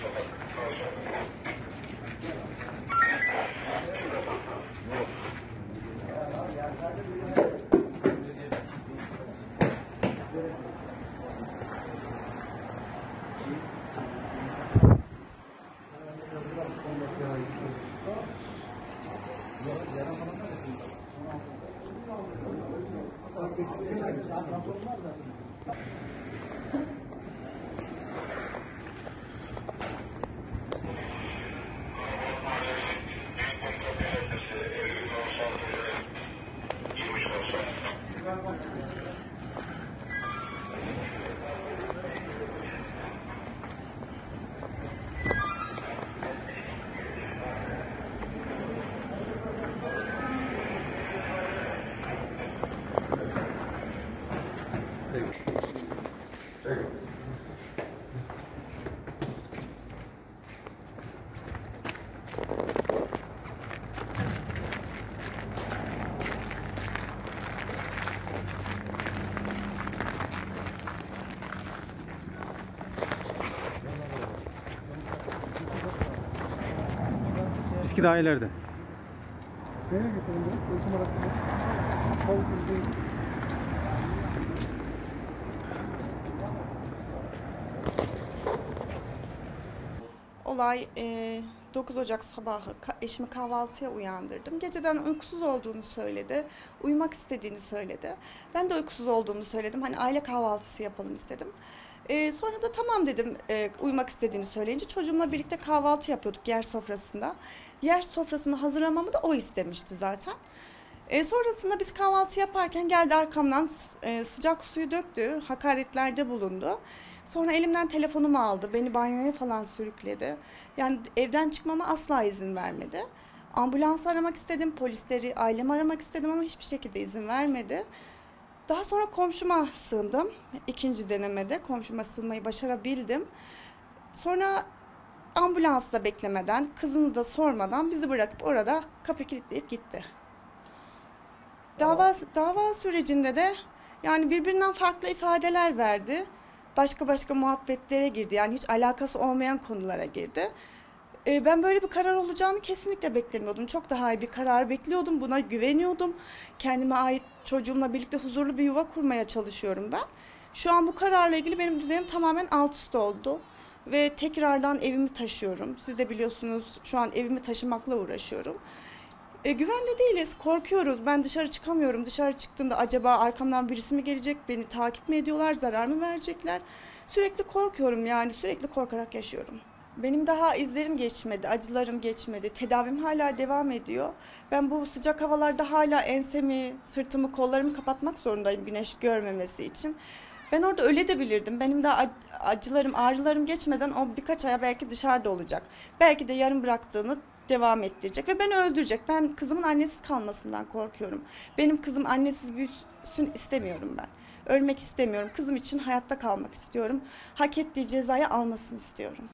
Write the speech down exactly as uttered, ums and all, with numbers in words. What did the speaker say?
Eski daha ileride. Nereye getirin bunu? Ölçüm arasında. Kol düzgün. Olay e, dokuz Ocak sabahı ka- eşimi kahvaltıya uyandırdım. Geceden uykusuz olduğunu söyledi. Uyumak istediğini söyledi. Ben de uykusuz olduğumu söyledim. Hani aile kahvaltısı yapalım istedim. E, sonra da tamam dedim e, uyumak istediğini söyleyince çocuğumla birlikte kahvaltı yapıyorduk yer sofrasında. Yer sofrasını hazırlamamı da o istemişti zaten. E, sonrasında biz kahvaltı yaparken geldi arkamdan e, sıcak suyu döktü, hakaretlerde bulundu. Sonra elimden telefonumu aldı, beni banyoya falan sürükledi. Yani evden çıkmama asla izin vermedi. Ambulans aramak istedim, polisleri, ailemi aramak istedim ama hiçbir şekilde izin vermedi. Daha sonra komşuma sığındım. İkinci denemede komşuma sığınmayı başarabildim. Sonra ambulansı da beklemeden, kızını da sormadan bizi bırakıp orada kapı kilitleyip gitti. Dava, dava sürecinde de yani birbirinden farklı ifadeler verdi. Başka başka muhabbetlere girdi. Yani hiç alakası olmayan konulara girdi. Ee, ben böyle bir karar olacağını kesinlikle beklemiyordum. Çok daha iyi bir karar bekliyordum. Buna güveniyordum. Kendime ait çocuğumla birlikte huzurlu bir yuva kurmaya çalışıyorum ben. Şu an bu kararla ilgili benim düzenim tamamen alt üst oldu. Ve tekrardan evimi taşıyorum. Siz de biliyorsunuz şu an evimi taşımakla uğraşıyorum. E, güvende değiliz, korkuyoruz. Ben dışarı çıkamıyorum. Dışarı çıktığımda acaba arkamdan birisi mi gelecek, beni takip mi ediyorlar, zarar mı verecekler? Sürekli korkuyorum yani, sürekli korkarak yaşıyorum. Benim daha izlerim geçmedi, acılarım geçmedi. Tedavim hala devam ediyor. Ben bu sıcak havalarda hala ensemi, sırtımı, kollarımı kapatmak zorundayım güneş görmemesi için. Ben orada öyle de bilirdim. Benim daha acılarım, ağrılarım geçmeden o birkaç aya belki dışarıda olacak. Belki de yarım bıraktığını devam ettirecek ve beni öldürecek. Ben kızımın annesiz kalmasından korkuyorum. Benim kızım annesiz büyüsün istemiyorum ben. Ölmek istemiyorum. Kızım için hayatta kalmak istiyorum. Hak ettiği cezayı almasını istiyorum.